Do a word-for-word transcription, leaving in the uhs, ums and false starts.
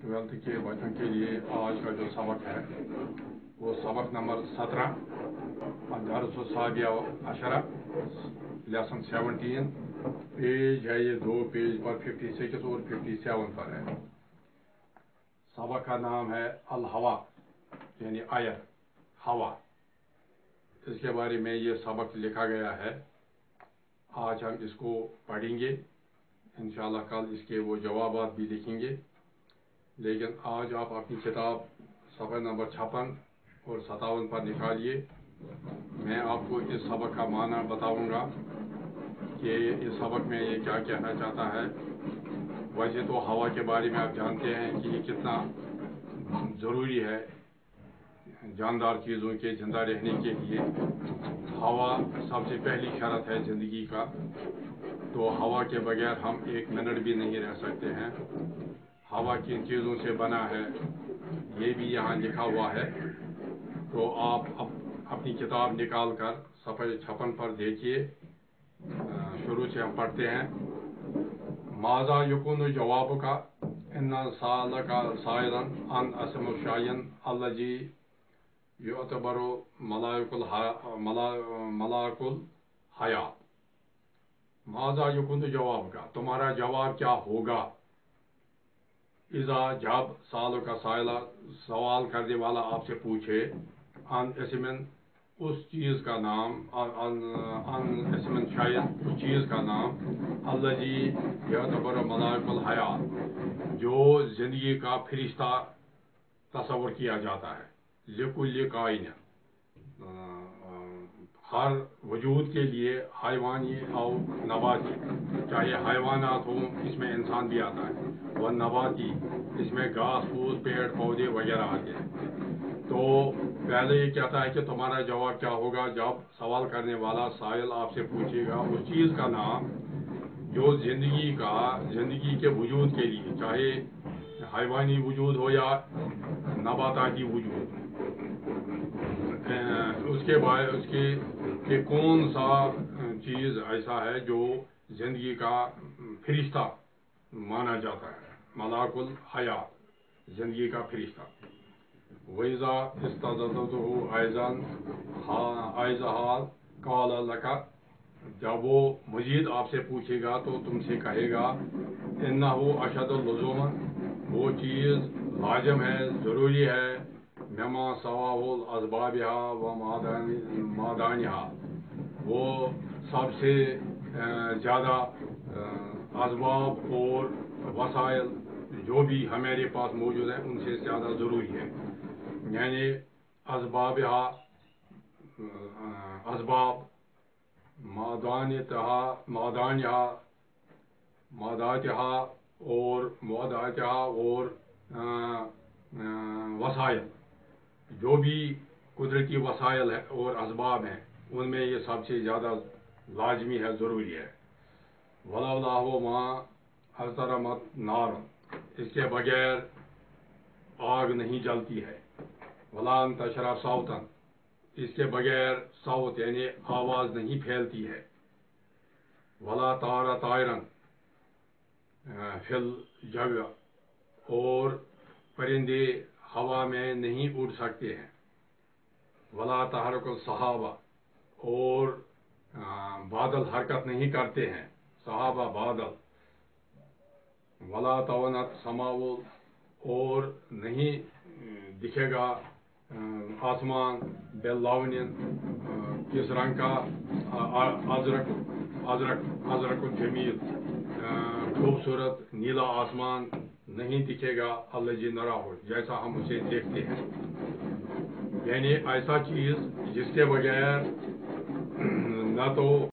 Twelfth के बच्चों के लिए आज का जो सबक है वो सबक नंबर सत्रह दरस साबिया अशरा लेसन सेवनटीन पेज है ये दो पेज पर फिफ्टी सिक्स और फिफ्टी सेवन पर है। सबक का नाम है अल हवा यानी आयर हवा। इसके बारे में ये सबक लिखा गया है। आज हम इसको पढ़ेंगे, इंशाअल्लाह कल इसके वो जवाबात भी लिखेंगे। लेकिन आज आप अपनी किताब सफ़ा नंबर छप्पन और सतावन पर निकालिए। मैं आपको इस सबक का माना बताऊंगा कि इस सबक में ये क्या कहना चाहता है। वैसे तो हवा के बारे में आप जानते हैं कि ये कितना ज़रूरी है जानदार चीज़ों के जिंदा रहने के लिए। हवा सबसे पहली शर्त है ज़िंदगी का, तो हवा के बगैर हम एक मिनट भी नहीं रह सकते हैं। हवा किन चीज़ों से बना है ये भी यहाँ लिखा हुआ है। तो आप अप, अपनी किताब निकाल कर सफ़े छप्पन पर देखिए। शुरू से हम पढ़ते हैं। माजा यकुन जवाब का इन्ना साल का सायरन अन असम शायन अल्लाजी युतबरो मलाकुल मला मलाकुल हया। माजा यकुन जवाब का तुम्हारा जवाब क्या होगा। इज़ा जब सालों का सायला सवाल करने वाला आपसे पूछे अन इसमिन उस चीज़ का नाम अन अन इसमिन शायद उस चीज़ का नाम अल्लाजी युतबरो मलाकुल हया जो जिंदगी का फरिश्ता तस्वर किया जाता है। लिकुल्ल काइन हर वजूद के लिए हैवानी और नबाती, चाहे हैवानात हो इसमें इंसान भी आता है, वह नबाती इसमें घास फूस पेड़ पौधे वगैरह आते हैं। तो पहले ये कहता है कि तुम्हारा जवाब क्या होगा जब सवाल करने वाला साइल आपसे पूछेगा उस चीज़ का नाम जो जिंदगी का जिंदगी के वजूद के लिए, चाहे हैवानी वजूद हो या नबाताती वजूद, उसके बाद उसके कि कौन सा चीज़ ऐसा है जो जिंदगी का फरिश्ता माना जाता है। मलाकुल हयात जिंदगी का फरिश्ता। वैज़ा इस्ताज़तहु आइज़न आइज़हाल काला लका, जब वो मजीद आपसे पूछेगा तो तुमसे कहेगा इन्नहु अशदुल लुज़ूमन, वो चीज़ लाजिम है ज़रूरी है ममा सवाहुल असबाबिहा व मादानिहा, वो सबसे ज़्यादा असबाब और वसाइल जो भी हमारे पास मौजूद हैं उनसे ज़्यादा ज़रूरी है। यानी असबाबिहा असबाब मादानिहा मादानिहा मादातिहा और मादातिहा और वसाइल जो भी कुदरती वसाइल है और असबाब हैं उनमें ये सबसे ज़्यादा लाजमी है ज़रूरी है। वलाहुल्लाहु मा अज़रमत नार, इसके बगैर आग नहीं जलती है। वलान तशरा साउतन, इसके बगैर साउत यानी आवाज़ नहीं फैलती है। वला तारा तायरन फिल जग, और परिंदे हवा में नहीं उड़ सकते हैं। वला तहरकुल सहाबा, और बादल हरकत नहीं करते हैं, सहाबा बादल। वला तवनत समावुल, और नहीं दिखेगा आसमान बेलावनिन किस रंग का, अजरक अजरक अजरक जमील खूबसूरत नीला आसमान नहीं दिखेगा अल्लाह जी नरा हो जैसा हम उसे देखते हैं। यानी ऐसा चीज़ जिसके बगैर न तो